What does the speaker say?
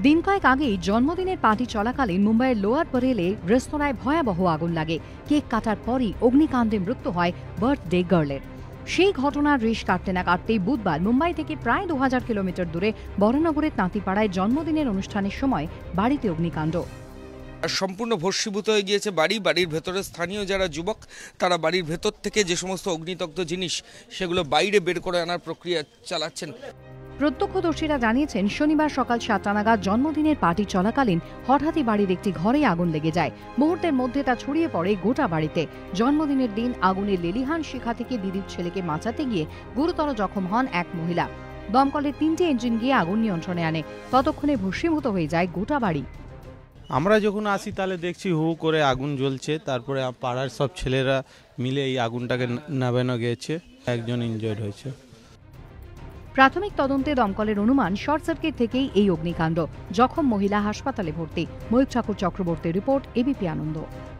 দিন কয়েক আগেই জন্মদিনের পার্টি চলাকালীন মুম্বাইয়ের লোয়ার পরেলে রেস্তোরাঁয় ভয়াবহ আগুন লাগে। কেক কাটার পরই অগ্নিকাণ্ডে মৃত্যু হয় বার্থডে গার্লের। সেই ঘটনার রেশ কাটতে না কাটতেই বুধবার মুম্বাই থেকে প্রায় 2000 কিলোমিটার দূরে বড়নগরের তাঁতিপাড়ায় জন্মদিনের অনুষ্ঠানের সময় বাড়িতে অগ্নিকাণ্ড। সম্পূর্ণ ভস্মীভূত হয়ে গিয়েছে বাড়ির ভেতরে স্থানীয় যারা যুবক তারা বাড়ির ভেতর থেকে যে সমস্ত অগ্নিদগ্ধ জিনিস সেগুলো বাইরে বের করে আনার প্রক্রিয়া চালাচ্ছেন। প্রত্যক্ষদর্শীরা জানিয়েছেন, শনিবার সকাল 7টা নাগাদ জন্মদিনের পার্টি চলাকালীন হঠাৎই বাড়ির একটি ঘরে আগুন লেগে যায়। মুহূর্তের মধ্যে তা ছড়িয়ে পড়ে গোটা বাড়িতে। জন্মদিনের দিন আগুনের লেলিহান শিখা থেকে দিদির ছেলেকে বাঁচাতে গিয়ে গুরুতর জখম হন এক মহিলা। দমকলের 3টে ইঞ্জিন গিয়ে আগুন নিয়ন্ত্রণে আনে। ততক্ষণে ভস্মীভূত হয়ে যায় গোটা বাড়ি। আমরা যখন আসি তাহলে দেখছি হু করে আগুন জ্বলছে, তারপরে পাড়ার সব ছেলেরা মিলে এই আগুনটাকে নামানো গেছে, একজন ইনজয়েড হয়েছে। প্রাথমিক তদন্তে দমকলের অনুমান শর্ট সার্কিট থেকেই এই অগ্নিকাণ্ড। জখম মহিলা হাসপাতালে ভর্তি। ময়ূর ঠাকুর চক্রবর্তীর রিপোর্ট, এবিপি আনন্দ।